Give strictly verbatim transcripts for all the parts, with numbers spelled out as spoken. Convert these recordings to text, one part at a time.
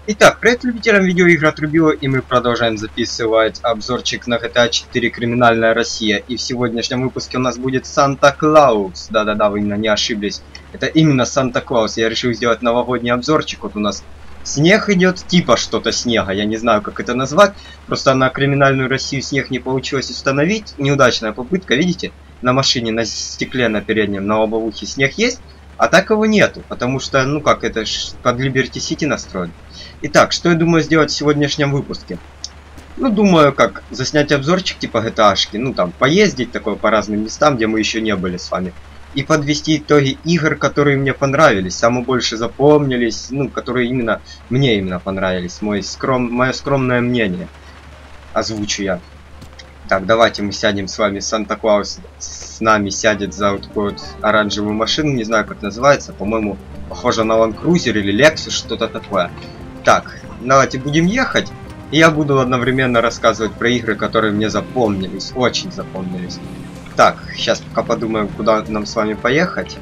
Итак, привет любителям видеоигр от Рубио, и мы продолжаем записывать обзорчик на джи ти эй четыре Криминальная Россия. И в сегодняшнем выпуске у нас будет Санта-Клаус. Да-да-да, вы именно не ошиблись. Это именно Санта-Клаус. Я решил сделать новогодний обзорчик. Вот у нас снег идет, типа что-то снега. Я не знаю, как это назвать. Просто на Криминальную Россию снег не получилось установить. Неудачная попытка, видите? На машине, на стекле, на переднем, на лобовухе снег есть. А так его нету, потому что, ну как, это ж под Liberty City настроен. Итак, что я думаю сделать в сегодняшнем выпуске? Ну, думаю, как заснять обзорчик типа джи ти эй-шки, ну там, поездить такое по разным местам, где мы еще не были с вами. И подвести итоги игр, которые мне понравились, самые больше запомнились, ну, которые именно, мне именно понравились, мой скром, мое скромное мнение. Озвучу я. Так, давайте мы сядем с вами. Санта-Клаус с нами сядет за вот такую вот оранжевую машину. Не знаю, как называется. По-моему, похоже на Land Cruiser или Lexus, что-то такое. Так, давайте будем ехать. И я буду одновременно рассказывать про игры, которые мне запомнились. Очень запомнились. Так, сейчас пока подумаем, куда нам с вами поехать.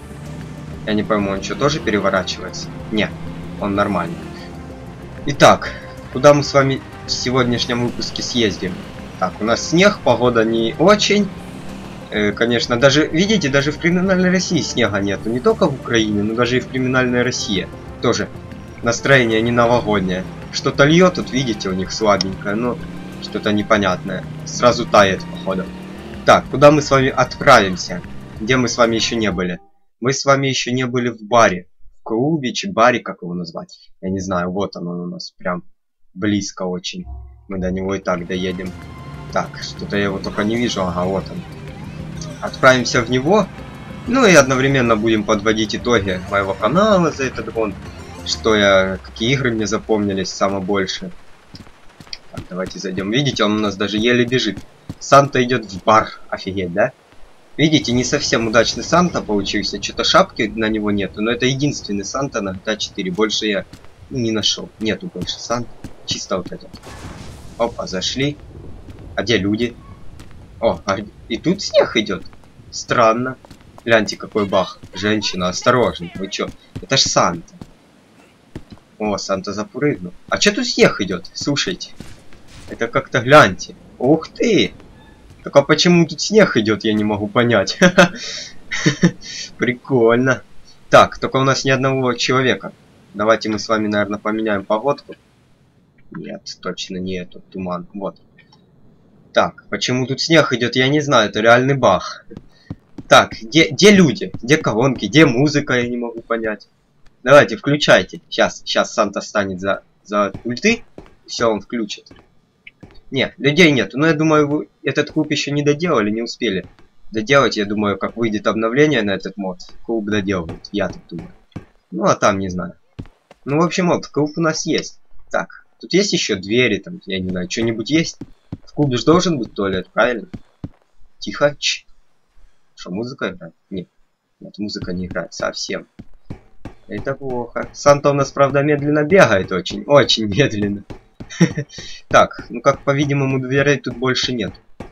Я не пойму, он что, тоже переворачивается? Нет, он нормальный. Итак, куда мы с вами в сегодняшнем выпуске съездим? Так, у нас снег, погода не очень. Э, конечно, даже, видите, даже в Криминальной России снега нету. Не только в Украине, но даже и в Криминальной России. Тоже настроение не новогоднее. Что-то льет, тут видите, у них слабенькое, но что-то непонятное. Сразу тает, походу. Так, куда мы с вами отправимся? Где мы с вами еще не были? Мы с вами еще не были в баре. В клубе, чи баре, как его назвать? Я не знаю, вот он у нас прям близко очень. Мы до него и так доедем. Так, что-то я его только не вижу. Ага, вот он. Отправимся в него. Ну и одновременно будем подводить итоги моего канала за этот год. Что я... Какие игры мне запомнились самое больше. Так, давайте зайдем. Видите, он у нас даже еле бежит. Санта идет в бар. Офигеть, да? Видите, не совсем удачный Санта получился. Что-то шапки на него нету. Но это единственный Санта на джи ти эй четыре. Больше я не нашел. Нету больше Санта. Чисто вот этот. Опа, зашли. А где люди? О, а и тут снег идет. Странно. Гляньте, какой бах. Женщина, осторожно. Вы чё? Это ж Санта. О, Санта запрыгнул. А чё тут снег идет? Слушайте. Это как-то гляньте. Ух ты! Только почему тут снег идет, я не могу понять. Прикольно. Так, только у нас ни одного человека. Давайте мы с вами, наверное, поменяем погодку. Нет, точно не этот туман. Вот. Так, почему тут снег идет, я не знаю, это реальный баг. Так, где, где люди? Где колонки? Где музыка, я не могу понять. Давайте, включайте. Сейчас, сейчас Санта станет за, за ульты. Все, он включит. Нет, людей нет. Но я думаю, вы этот клуб еще не доделали, не успели доделать. Я думаю, как выйдет обновление на этот мод, клуб доделают. Я так думаю. Ну, а там не знаю. Ну, в общем, вот, клуб у нас есть. Так. Тут есть еще двери, там, я не знаю, что-нибудь есть? В клубе же должен быть туалет, правильно? Тихо. Ч. Что, музыка играет? Нет. Нет, музыка не играет совсем. Это плохо. Санта у нас, правда, медленно бегает очень. Очень медленно. Так, ну как, по-видимому, дверей тут больше нет.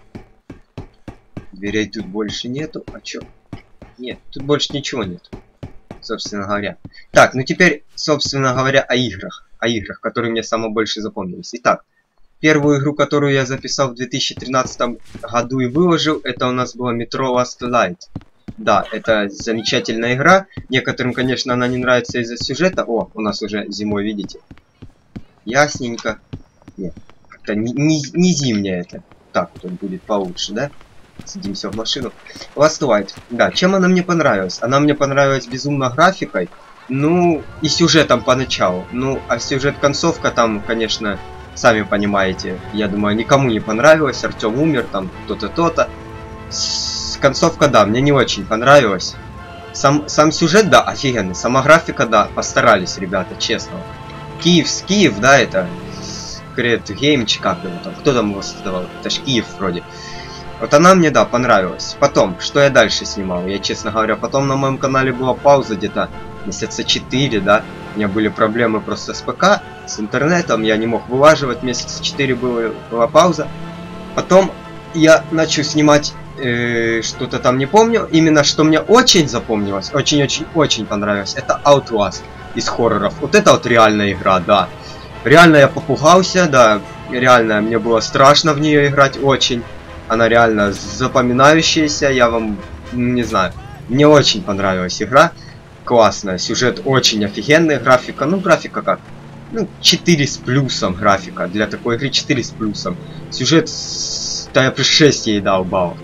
Дверей тут больше нету. А чё? Нет, тут больше ничего нет. Собственно говоря. Так, ну теперь, собственно говоря, о играх. О играх, которые мне самое больше запомнились. Итак, первую игру, которую я записал в две тысячи тринадцатом году и выложил, это у нас была Metro Last Light. Да, это замечательная игра. Некоторым, конечно, она не нравится из-за сюжета. О, у нас уже зимой, видите? Ясненько. Нет, как-то не, не, не зимняя это. Так, тут будет получше, да? Садимся в машину. Last Light. Да, чем она мне понравилась? Она мне понравилась безумно графикой. Ну, и сюжетом поначалу. Ну, а сюжет-концовка там, конечно, сами понимаете, я думаю, никому не понравилось. Артем умер, там, то-то, то-то. Концовка, да, мне не очень понравилась. Сам, сам сюжет, да, офигенный. Сама графика, да, постарались, ребята, честно. Киев, Киев, да, это... Secret Game, как его там, кто там его создавал? Это ж Киев вроде. Вот она мне, да, понравилась. Потом, что я дальше снимал? Я, честно говоря, потом на моем канале была пауза где-то месяца четыре, да. У меня были проблемы просто с ПК, с интернетом, я не мог вылаживать, месяца четыре было, была пауза. Потом я начал снимать э, что-то там, не помню. Именно что мне очень запомнилось, очень-очень-очень понравилось, это Outlast. из хорроров. Вот это вот реальная игра, да. Реально я попугался, да. Реально мне было страшно в нее играть очень. Она реально запоминающаяся, я вам не знаю. Мне очень понравилась игра. Классная, сюжет очень офигенный, графика, ну графика как? Ну, четыре с плюсом графика. Для такой игры четыре с плюсом. Сюжет, да я при шесть ей дал баллов.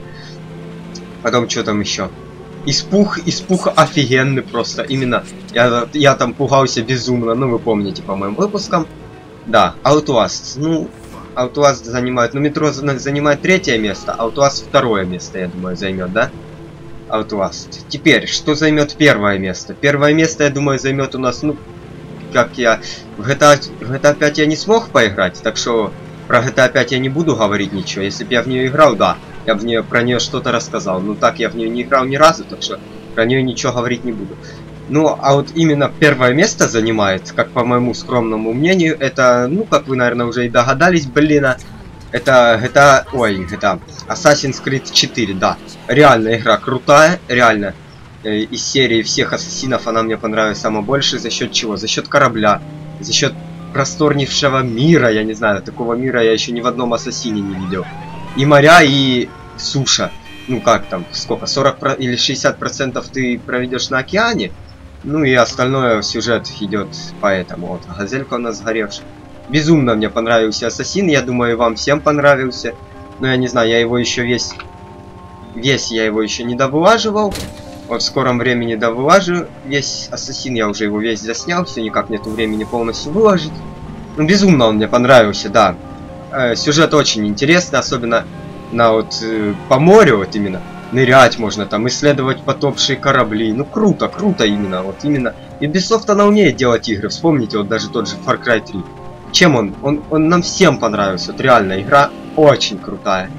Потом что там еще? Испух, испух офигенный просто. Именно, я, я там пугался безумно, ну вы помните по моим выпускам. Да, Outlast. Ну, Outlast занимает, ну метро занимает третье место, Outlast второе место, я думаю, займет, да? Outlast. Теперь, что займет первое место? Первое место, я думаю, займет у нас, ну, как я... В джи ти эй, в джи ти эй пять я не смог поиграть, так что про джи ти эй пять я не буду говорить ничего. Если бы я в нее играл, да, я бы в нее, про нее что-то рассказал. Но так я в нее не играл ни разу, так что про нее ничего говорить не буду. Ну, а вот именно первое место занимает, как по моему скромному мнению, это, ну, как вы, наверное, уже и догадались, блин, это джи ти эй, ой, джи ти эй, Assassin's Creed четыре, да. Реально игра крутая, реально. Э, из серии всех ассасинов она мне понравилась самое больше. За счет чего? За счет корабля, за счет просторнейшего мира, я не знаю, такого мира я еще ни в одном ассасине не видел. И моря, и суша. Ну как там, сколько, сорок или шестьдесят процентов ты проведешь на океане. Ну и остальное сюжет идет поэтому. Вот, газелька у нас сгоревшая. Безумно мне понравился Ассасин, я думаю, вам всем понравился. Но я не знаю, я его еще весь... Весь я его еще не довылаживал. Вот в скором времени довылажу. Весь Ассасин я уже его весь заснял, все никак нету времени полностью выложить. Ну, безумно он мне понравился, да. Э, сюжет очень интересный, особенно на вот э, по морю, вот именно. Нырять можно там, исследовать потопшие корабли. Ну круто, круто именно, вот именно. Ubisoft она умеет делать игры, вспомните вот даже тот же Far Cry три. Чем он? Он, он нам всем понравился, вот реально, игра очень крутая.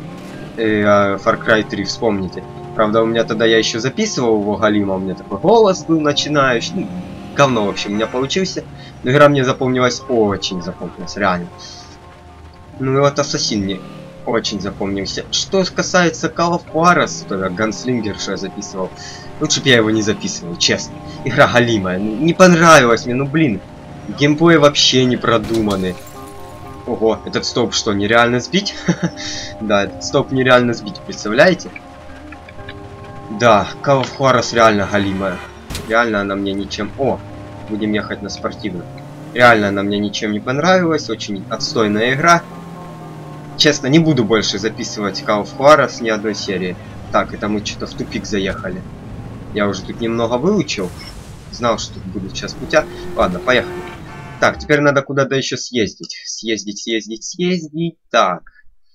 Э, Far Cry три, вспомните. Правда, у меня тогда я еще записывал его галима, у меня такой голос был начинающий. Ну, говно, в общем, у меня получился. Но игра мне запомнилась, очень запомнилась, реально. Ну и вот Ассасин мне очень запомнился. Что касается Call of Juarez, тогда Ганслингер, что я записывал, лучше бы я его не записывал, честно. Игра галимая, ну, не понравилась мне, ну блин. Геймплей вообще не продуманный. Ого, этот столб что, нереально сбить? Да, этот столб нереально сбить, представляете? Да, Call of Juarez реально галимая. Реально она мне ничем... О, будем ехать на спортивную. Реально она мне ничем не понравилась, очень отстойная игра. Честно, не буду больше записывать Call of Juarez ни одной серии. Так, это мы что-то в тупик заехали. Я уже тут немного выучил. Знал, что тут будут сейчас путя. Ладно, поехали. Так, теперь надо куда-то еще съездить. Съездить, съездить, съездить. Так.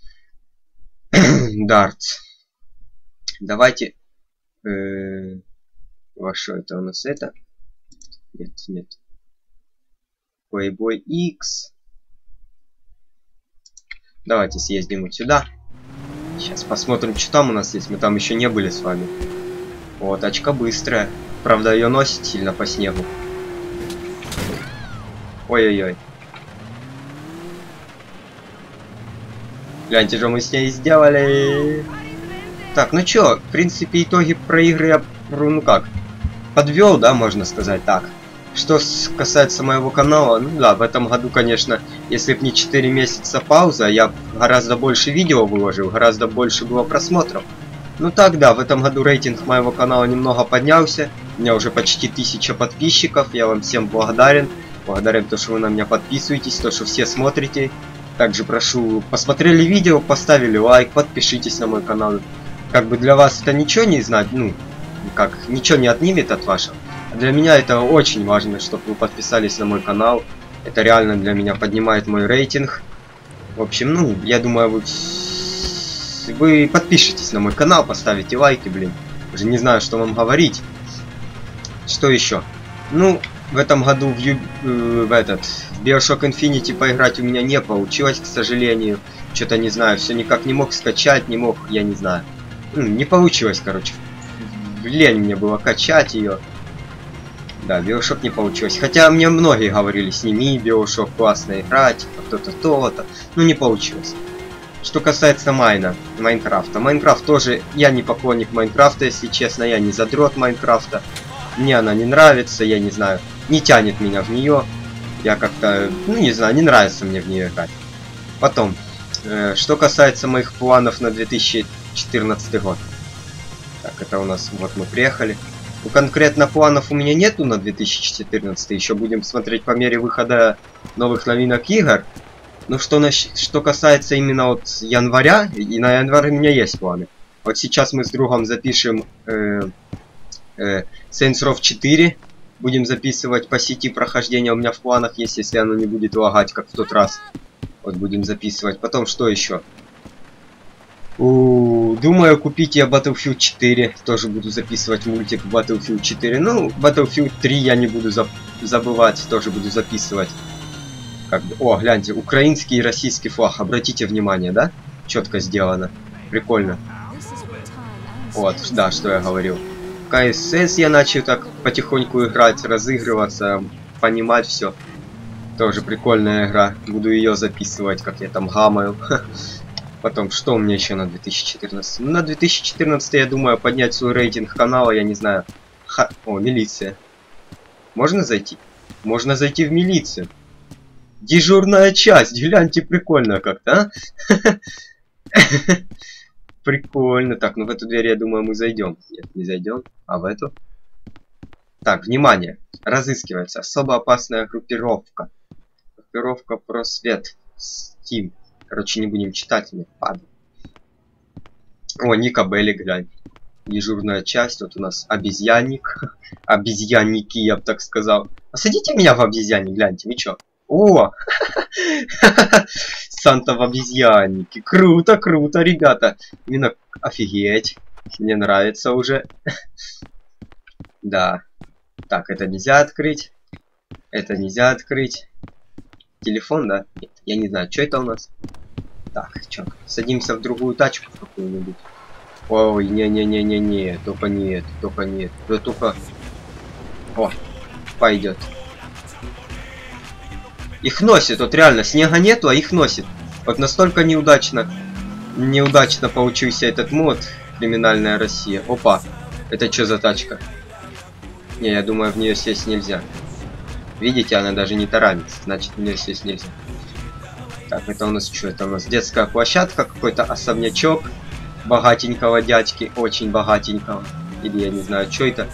Дарт. Давайте... Э, во что это у нас это? Нет, нет. Playboy X. Давайте съездим вот сюда. Сейчас посмотрим, что там у нас есть. Мы там еще не были с вами. Вот, тачка быстрая. Правда, ее носит сильно по снегу. Ой-ой-ой. Гляньте, что мы с ней сделали. Так, ну чё, в принципе, итоги про игры я, ну как, подвел, да, можно сказать так. Что касается моего канала, ну да, в этом году, конечно, если бы не четыре месяца пауза, я гораздо больше видео выложил, гораздо больше было просмотров. Ну так, да, в этом году рейтинг моего канала немного поднялся. У меня уже почти тысяча подписчиков, я вам всем благодарен. Благодарен то, что вы на меня подписываетесь, то, что все смотрите. Также прошу, посмотрели видео, поставили лайк, подпишитесь на мой канал. Как бы для вас это ничего не знать, ну, как, ничего не отнимет от вашего. Для меня это очень важно, чтобы вы подписались на мой канал. Это реально для меня поднимает мой рейтинг. В общем, ну, я думаю, вы, вы подпишитесь на мой канал, поставите лайки, блин. Уже не знаю, что вам говорить. Что еще? Ну, в этом году в, ю... в этот в Bioshock Infinity поиграть у меня не получилось, к сожалению. Что-то не знаю, все никак не мог скачать, не мог, я не знаю. Не получилось, короче. Лень мне было качать ее. Да, Bioshock не получилось. Хотя мне многие говорили, сними Bioshock, классно играть, кто-то то-то. Ну, не получилось. Что касается Майна, Майнкрафта. Майнкрафт тоже, я не поклонник Майнкрафта, если честно, я не задрот Майнкрафта. Мне она не нравится, я не знаю. Не тянет меня в нее. Я как-то, ну не знаю, не нравится мне в нее играть. Потом, э, что касается моих планов на две тысячи четырнадцатый год. Так, это у нас, вот мы приехали. Ну, конкретно планов у меня нету на две тысячи четырнадцатый. Еще будем смотреть по мере выхода новых новинок игр. Ну, что, на, что касается именно вот января, и на январь у меня есть планы. Вот сейчас мы с другом запишем э, э, Saints Row четыре. Будем записывать по сети прохождения. У меня в планах есть, если оно не будет лагать, как в тот раз. Вот будем записывать. Потом что еще? У, думаю купить я Battlefield четыре. Тоже буду записывать мультик Battlefield четыре. Ну, Battlefield три я не буду заб забывать. Тоже буду записывать. Как бы... О, гляньте, украинский и российский флаг. Обратите внимание, да? Четко сделано. Прикольно. Вот, да, что я говорил. ка эс эс я начал так потихоньку играть, разыгрываться, понимать все. Тоже прикольная игра. Буду ее записывать, как я там гамаю. Потом, что у меня еще на две тысячи четырнадцатый? Ну, на две тысячи четырнадцатый я думаю поднять свой рейтинг канала, я не знаю. Ха... О, милиция. Можно зайти? Можно зайти в милицию. Дежурная часть. Гляньте, прикольно как-то, а? Прикольно. Так, ну в эту дверь, я думаю, мы зайдем. Нет, не зайдем. А в эту? Так, внимание. Разыскивается особо опасная группировка. Группировка Просвет. Steam. Короче, не будем читать, мне падает. О, Ника Белли, глянь. Дежурная часть. Вот у нас обезьянник. Обезьянники, я бы так сказал. Посадите меня в обезьянник, гляньте, вы чё? О! Санта в обезьяннике. Круто, круто, ребята. Именно офигеть. Мне нравится уже. Да. Так, это нельзя открыть. Это нельзя открыть. Телефон, да? Нет, я не знаю, что это у нас. Так, чё, садимся в другую тачку какую-нибудь. Ой, не-не-не-не-не, только не это, только не это. Да только... О, пойдет. Их носит, вот реально, снега нету, а их носит. Вот настолько неудачно, неудачно получился этот мод «Криминальная Россия». Опа, это что за тачка? Не, я думаю, в нее сесть нельзя. Видите, она даже не таранится, значит, в нее сесть нельзя. Так, это у нас что? Это у нас детская площадка, какой-то особнячок богатенького дядьки, очень богатенького. Или я не знаю, что это.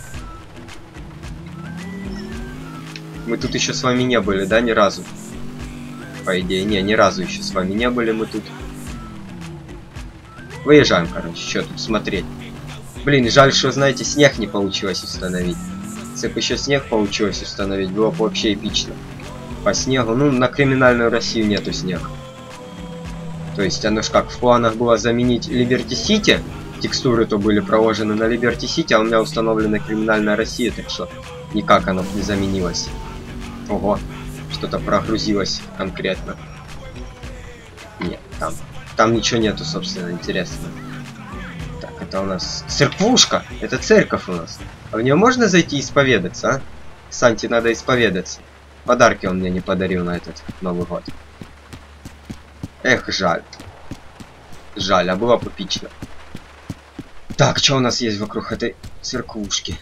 Мы тут еще с вами не были, да, ни разу? По идее, не, ни разу еще с вами не были мы тут. Выезжаем, короче, что тут смотреть. Блин, жаль, что, знаете, снег не получилось установить. Если бы еще снег получилось установить, было бы вообще эпично. По снегу, ну, на Криминальную Россию нету снега. То есть, оно ж как, в планах было заменить Liberty City. Текстуры то были проложены на Liberty City, а у меня установлена Криминальная Россия, так что никак оно не заменилось. Ого, что-то прогрузилось конкретно. Нет, там, там ничего нету, собственно, интересного. Так, это у нас церквушка. Это церковь у нас. А в нее можно зайти и исповедаться, а? Санте надо исповедаться. Подарки он мне не подарил на этот Новый год. Эх, жаль. Жаль, а было бы эпично. Так, что у нас есть вокруг этой церквушки?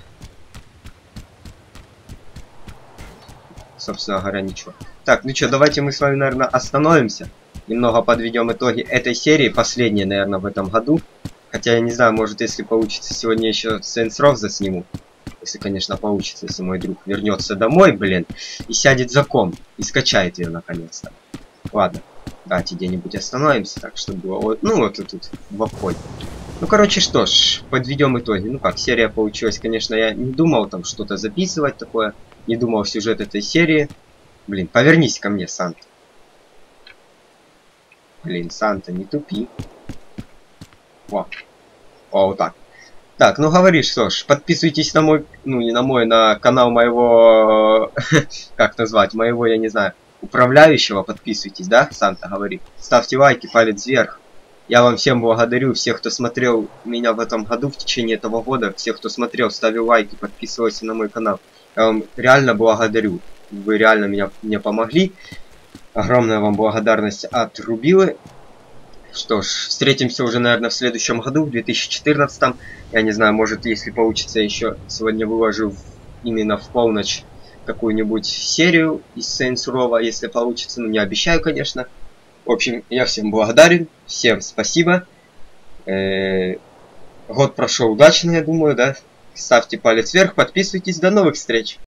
Собственно говоря, ничего. Так, ну что, давайте мы с вами, наверное, остановимся. Немного подведем итоги этой серии. Последней, наверное, в этом году. Хотя, я не знаю, может, если получится, сегодня еще Saints Row засниму. Если, конечно, получится, если мой друг вернется домой, блин, и сядет за комп, и скачает ее наконец-то. Ладно, давайте где-нибудь остановимся, так, чтобы было вот, ну, вот тут, в обходе. Ну, короче, что ж, подведем итоги. Ну как, серия получилась, конечно, я не думал там что-то записывать такое. Не думал сюжет этой серии. Блин, повернись ко мне, Санта. Блин, Санта, не тупи. О, О вот так. Так, ну говоришь, что ж, подписывайтесь на мой, ну не на мой, на канал моего, как назвать, моего, я не знаю, управляющего, подписывайтесь, да, Санта говорит. Ставьте лайки, палец вверх. Я вам всем благодарю, всех, кто смотрел меня в этом году, в течение этого года, всех, кто смотрел, ставил лайки, подписывался на мой канал. Я вам реально благодарю, вы реально меня, мне помогли. Огромная вам благодарность от Рубилы. Что ж, встретимся уже, наверное, в следующем году, в две тысячи четырнадцатом. Я не знаю, может, если получится, еще сегодня выложу в, именно в полночь какую-нибудь серию из Saints Row, если получится. Ну, не обещаю, конечно. В общем, я всем благодарен. Всем спасибо. Э-э- год прошел удачно, я думаю, да? Ставьте палец вверх, подписывайтесь. До новых встреч!